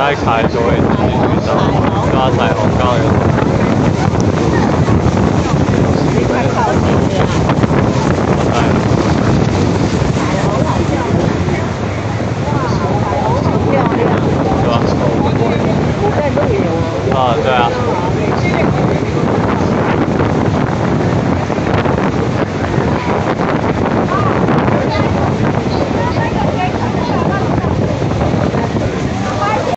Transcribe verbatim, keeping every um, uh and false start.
在开就会继续找，对啊，彩虹刚好有。 你快靠近了。 哎。 彩虹好漂亮。哇，彩虹好漂亮。 对吧？ 我在这里哦。 啊，对啊。